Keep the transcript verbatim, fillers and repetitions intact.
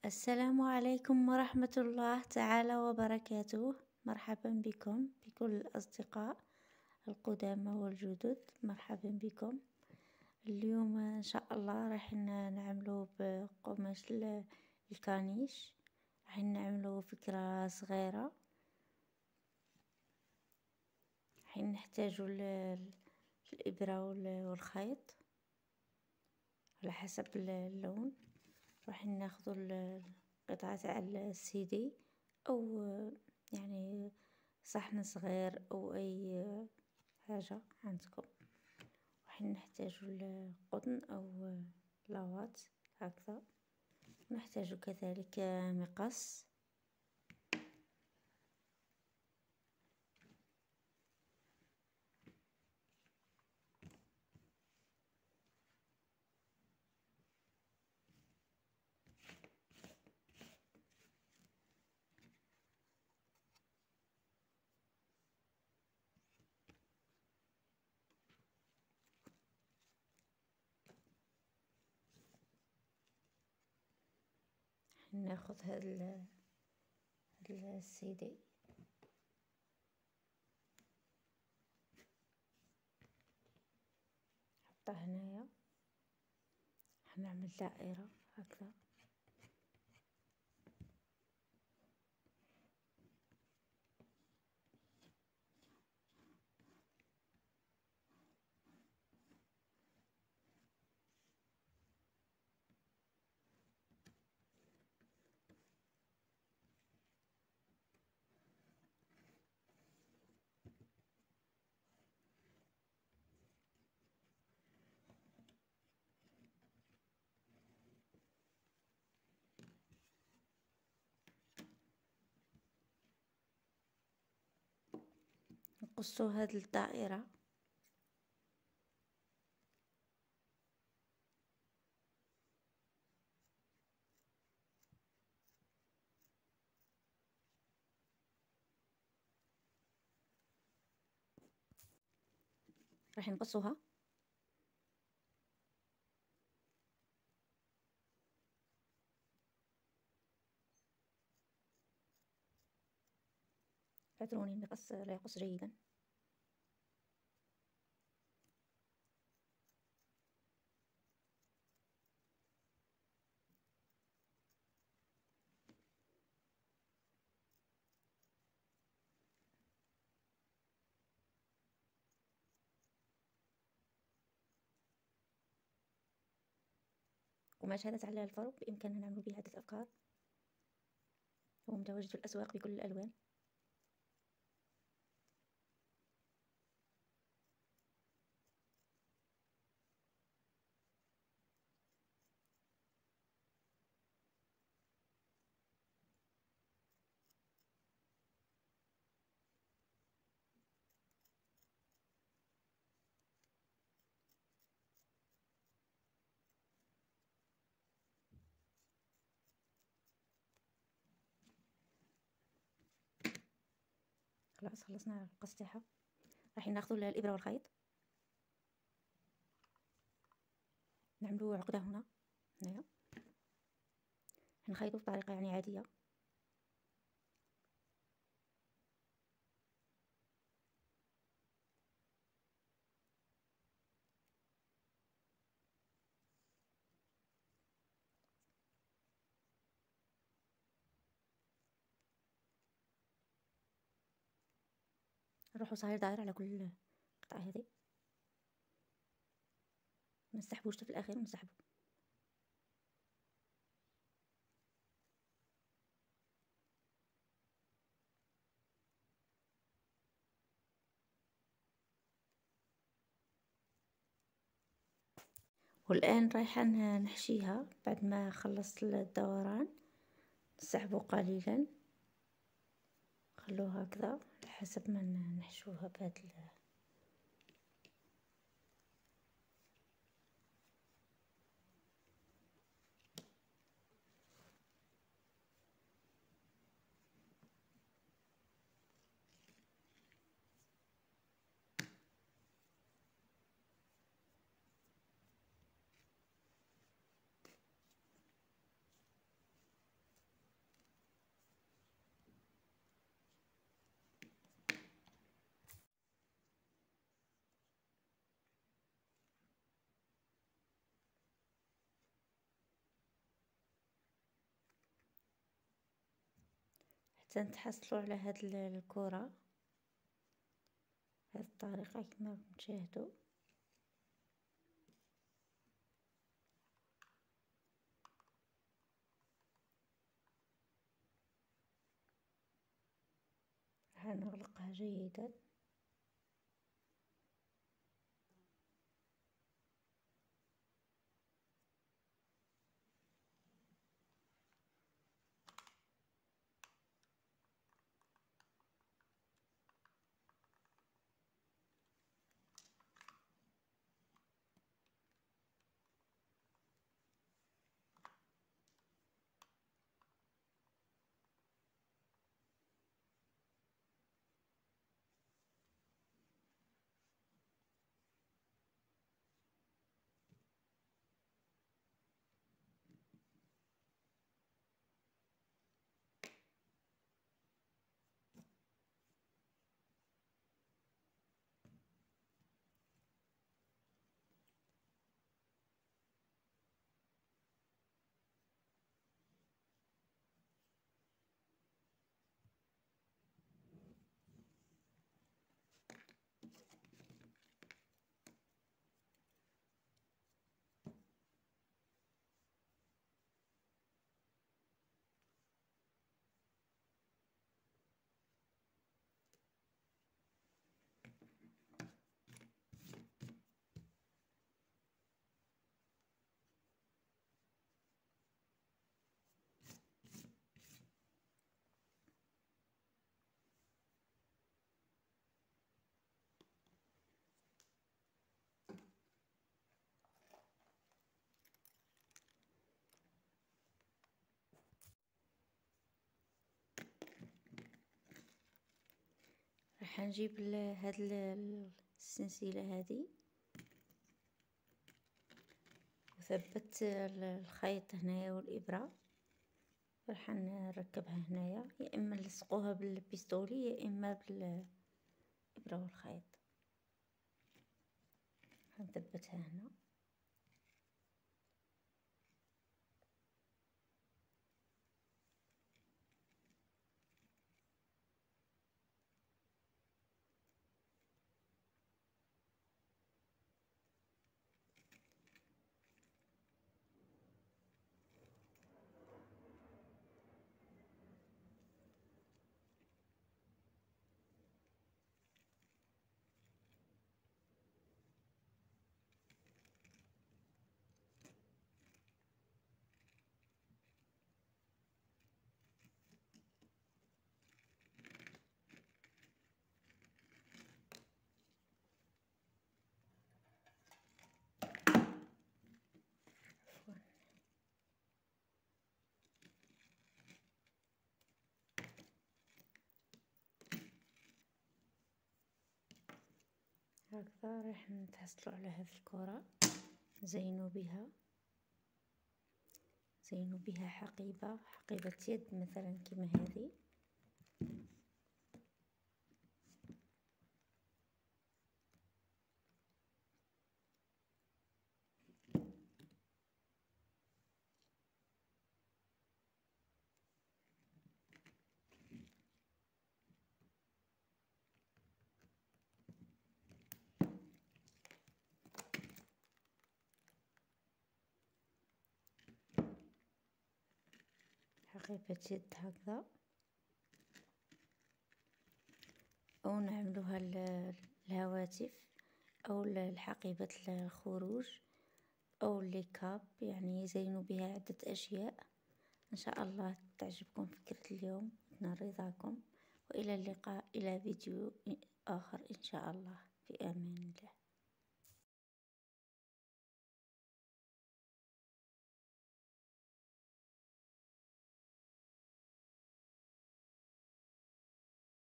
السلام عليكم ورحمة الله تعالى وبركاته. مرحبا بكم بكل الأصدقاء القدامى والجدد، مرحبا بكم. اليوم إن شاء الله راح نعملو بقماش الكانيش، راح نعملو فكرة صغيرة. راح نحتاجو الإبرة والخيط على حسب اللون. راح ناخذ القطعة تاع السيدي او يعني صحن صغير او اي حاجة عندكم. راح نحتاج القطن او لاوات هكذا. نحتاج كذلك مقص، ناخذ هذا السيدي نحطه هنايا، نعمل دائرة هكذا. نقصوا هذه الدائرة. راح نقصوها اعذروني، المقص لا يقص جيدا. قماش هذا تاع الفرو بإمكاننا نعمل به عدة أفكار، هو متواجد في الأسواق بكل الألوان. خلاص خلصنا القص تاعها. راح ناخذ الإبرة والخيط، نعملو عقدة هنا هنايا، نخيطو بطريقة يعني عادية. نروحو صاير دايرة على كل قطعة هذه، ما نسحبوش في الأخير ونسحبو. والآن رايحة نحشيها بعد ما خلصت الدوران. نسحبو قليلا، خلوها هكذا على حسب ما نحشوها بهاد تنتحصلوا على هاد الكرة بهذه الطريقة كما تشاهدوا. راح نغلقها جيدا. راح نجيب هاد السلسلة هذه وثبت الخيط هنايا والإبرة، راح نركبها هنايا، يا اما نلصقوها بالبيستولي يا اما بالإبرة والخيط. هنثبتها هنا. هكذا راح نتحصلوا على هذه الكرة، زينوا بها زينوا بها حقيبة حقيبة يد مثلا كما هذه. حقيبة يد هكذا، أو نعملوها الهواتف أو الحقيبة الخروج أو الليكاب، يعني يزينوا بها عدة أشياء. إن شاء الله تعجبكم فكرة اليوم وتنال رضاكم، وإلى اللقاء إلى فيديو آخر إن شاء الله، في أمان الله.